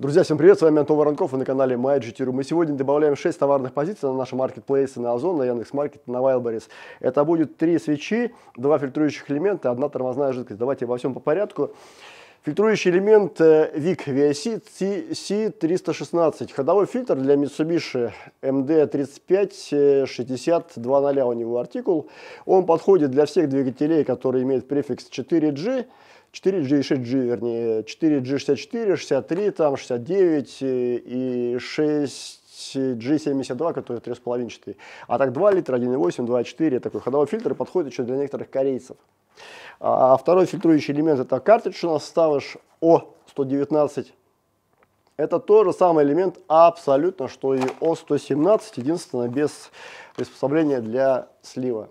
Друзья, всем привет, с вами Антон Воронков, вы на канале MyGTRU. Мы сегодня добавляем 6 товарных позиций на наши маркетплейсы, на Озон, на Яндекс.Маркет, на Wildberries. Это будет 3 свечи, 2 фильтрующих элемента, 1 тормозная жидкость. Давайте обо всем по порядку. Фильтрующий элемент VIC VIC C316. Ходовой фильтр для Mitsubishi MD356020, у него артикул. Он подходит для всех двигателей, которые имеют префикс 4G. 4G и 6G, вернее, 4G 64, 63, там 69 и 6G72, который 3,5-чатый. А так 2 литра, 1,8, 2,4, такой ходовой фильтр подходит еще для некоторых корейцев. А второй фильтрующий элемент — это картридж у нас ставишь O119. Это тот же самый элемент абсолютно, что и O117, единственное, без приспособления для слива.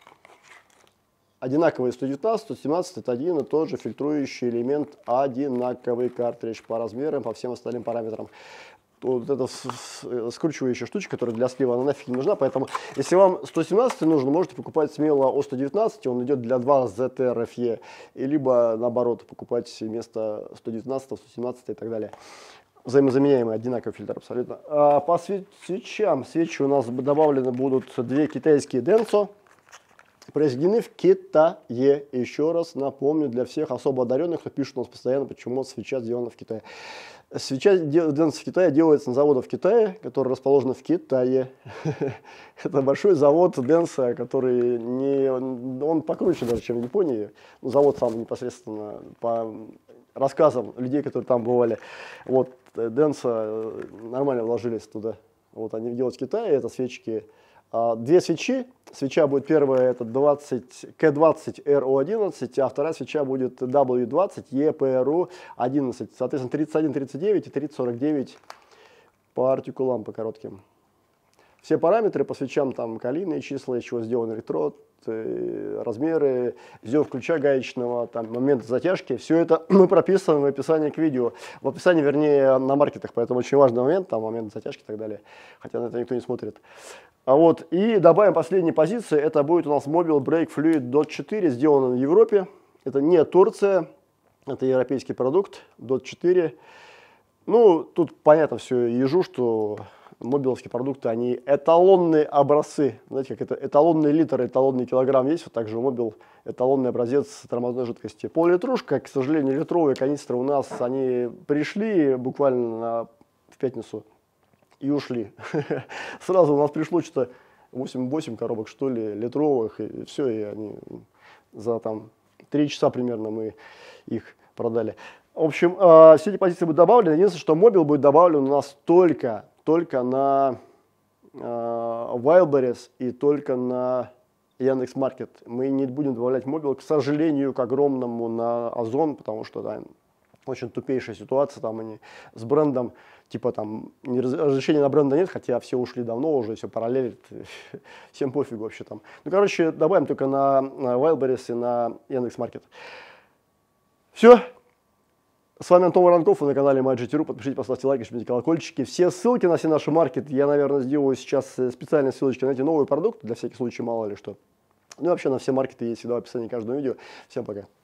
Одинаковый 119, 117 это один и тот же фильтрующий элемент, одинаковый картридж по размерам, по всем остальным параметрам. Вот эта скручивающая штучка, которая для слива, она нафиг не нужна, поэтому если вам 117 нужен, можете покупать смело O119, он идет для 2 ZTRFE, и либо наоборот покупать вместо 119, 117 и так далее. Взаимозаменяемый, одинаковый фильтр абсолютно. А по свечам, свечи у нас добавлены будут 2 китайские Denso. Произведены в Китае. Еще раз напомню для всех особо одаренных, кто пишет у нас постоянно, почему свеча сделана в Китае. Свеча Denso в Китае делается на заводе в Китае, который расположен в Китае. Это большой завод Denso, который он покруче даже, чем в Японии. Завод сам непосредственно по рассказам людей, которые там бывали. Вот Denso нормально вложились туда. Вот они делают в Китае, это свечки. 2 свечи. Свеча будет первая, это K20 RO11, а вторая свеча будет W20 EPRU11. Соответственно, 31, 39 и 3049 по артикулам, по коротким. Все параметры по свечам, там калийные числа, из чего сделан электрод, размеры, зев ключа гаечного, там, момент затяжки. Все это мы прописываем в описании к видео. В описании, вернее, на маркетах, поэтому очень важный момент, там момент затяжки и так далее. Хотя на это никто не смотрит. А вот, и добавим последние позиции. Это будет у нас Mobile Brake Fluid DOT 4, сделан в Европе. Это не Турция, это европейский продукт DOT 4. Ну, тут понятно все, ежу, что мобиловские продукты, они эталонные образцы. Знаете, как это эталонный литр, эталонный килограмм есть, вот также у Мобил эталонный образец тормозной жидкости. Пол-литрушка, к сожалению, литровые канистры у нас, они пришли буквально в пятницу и ушли. Сразу у нас пришло что-то 8 коробок, что ли, литровых, и все, и они за там 3 часа примерно мы их продали. В общем, все эти позиции будут добавлены. Единственное, что Мобил будет добавлен у нас только на Wildberries и только на Яндекс.Маркет. Мы не будем добавлять Мобил, к сожалению, к огромному на Озон, потому что да, очень тупейшая ситуация, там они с брендом, типа там разрешения на бренда нет, хотя все ушли давно уже, все параллелит, всем пофигу вообще там. Ну, короче, добавим только на Wildberries и на Яндекс.Маркет. Все. С вами Антон Воронков, вы на канале MyGTRU. Подпишитесь, поставьте лайки, жмите колокольчики. Все ссылки на все наши маркеты, я, наверное, сделаю сейчас специальные ссылочки на эти новые продукты, для всяких случаев, мало ли что. Ну и вообще на все маркеты есть всегда в описании каждого видео. Всем пока.